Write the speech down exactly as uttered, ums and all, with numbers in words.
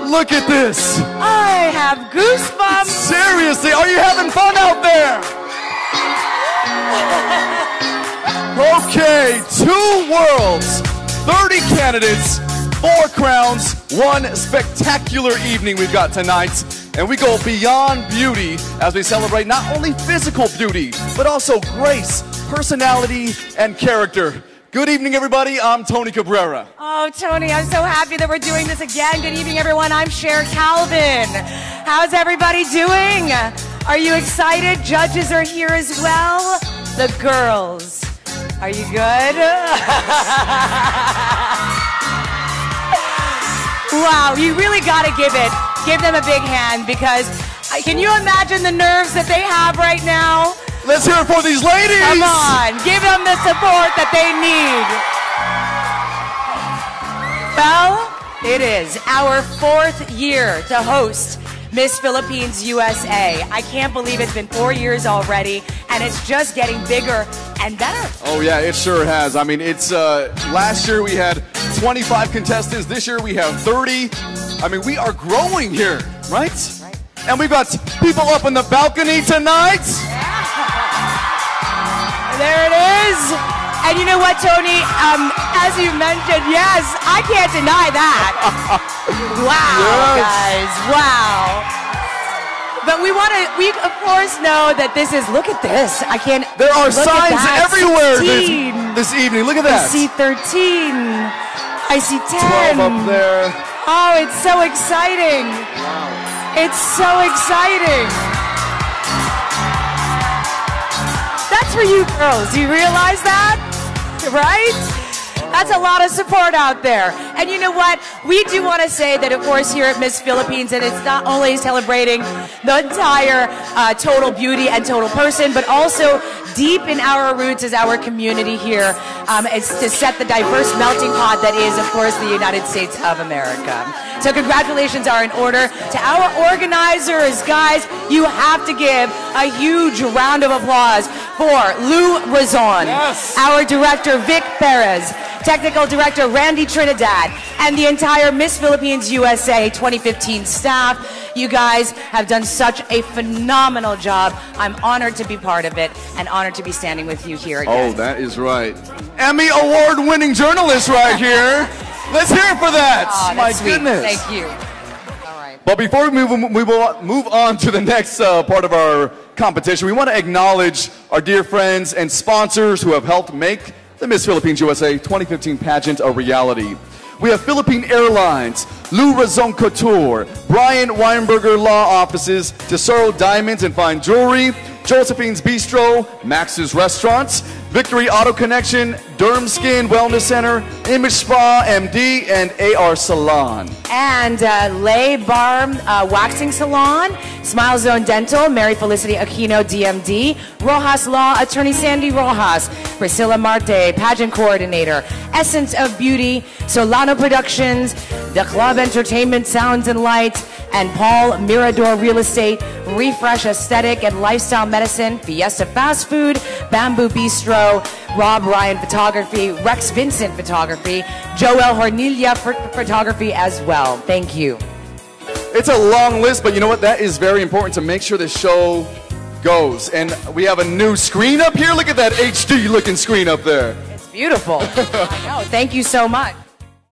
Look at this. I have goosebumps. Seriously, are you having fun out there? Okay, two worlds, thirty candidates, four crowns, one spectacular evening we've got tonight. And we go beyond beauty as we celebrate not only physical beauty, but also grace, personality, and character. Good evening, everybody. I'm Tony Cabrera. Oh, Tony, I'm so happy that we're doing this again. Good evening, everyone. I'm Cher Calvin. How's everybody doing? Are you excited? Judges are here as well. The girls. Are you good? Wow, you really got to give it. Give them a big hand because uh, can you imagine the nerves that they have right now? Let's hear it for these ladies. Come on, give them the support that they need. Well, it is our fourth year to host Miss Philippines U S A. I can't believe it's been four years already, and it's just getting bigger and better. Oh yeah, it sure has. I mean, it's uh, last year we had twenty-five contestants. This year we have thirty. I mean, we are growing here, right? Right. And we've got people up in the balcony tonight. There it is. And you know what, Tony? Um, as you mentioned, yes, I can't deny that. Wow, Yes. guys, wow. But we want to, we of course know that this is, look at this. I can't, There are look at signs that. everywhere this, sixteen. this evening. Look at I that. see thirteen. I see ten. twelve up there. Oh, it's so exciting. It's so exciting. That's for you girls. Do you realize that? Right? That's a lot of support out there. And you know what? We do want to say that, of course, here at Miss Philippines, and it's not only celebrating the entire uh, total beauty and total person, but also deep in our roots as our community here. Um, it's to set the diverse melting pot that is, of course, the United States of America. So congratulations are in order to our organizers. Guys, you have to give a huge round of applause for Lou Razon, Yes. our director, Vic Perez, technical director Randy Trinidad, and the entire Miss Philippines U S A twenty fifteen staff. You guys have done such a phenomenal job. I'm honored to be part of it and honored to be standing with you here again. Oh, that is right. Emmy award-winning journalist right here. Let's hear it for that. Oh, My that's sweet. goodness. Thank you. All right. But before we move, move, on, move on to the next uh, part of our competition, we want to acknowledge our dear friends and sponsors who have helped make the Miss Philippines U S A twenty fifteen pageant a reality. We have Philippine Airlines, Lou Razon Couture, Brian Weinberger Law Offices, Tesoro Diamonds and Fine Jewelry, Josephine's Bistro, Max's Restaurants, Victory Auto Connection, Derm Skin Wellness Center, Image Spa M D, and A R Salon. And uh, Lay Bar uh, Waxing Salon, Smile Zone Dental, Mary Felicity Aquino D M D, Rojas Law Attorney Sandy Rojas, Priscilla Marte, Pageant Coordinator, Essence of Beauty, Solano Productions, The Club Entertainment Sounds and Lights, and Paul Mirador Real Estate, Refresh Aesthetic and Lifestyle Medicine, Fiesta Fast Food, Bamboo Bistro, Rob Ryan Photography, Rex Vincent Photography, Joel Hornilla for Photography as well. Thank you. It's a long list, but you know what? That is very important to make sure the show goes. And we have a new screen up here. Look at that H D looking screen up there. It's beautiful. I know. Thank you so much.